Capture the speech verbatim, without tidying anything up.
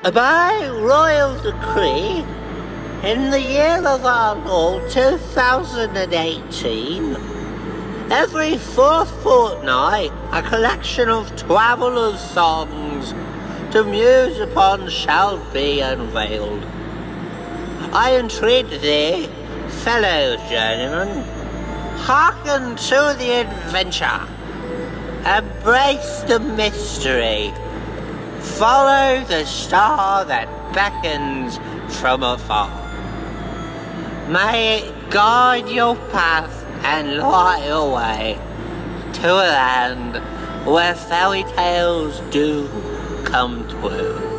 By royal decree, in the year of our Lord two thousand eighteen, every fourth fortnight a collection of travellers' songs to muse upon shall be unveiled. I entreat thee, fellow journeymen, hearken to the adventure, embrace the mystery, follow the star that beckons from afar. May it guide your path and light your way to a land where fairy tales do come true.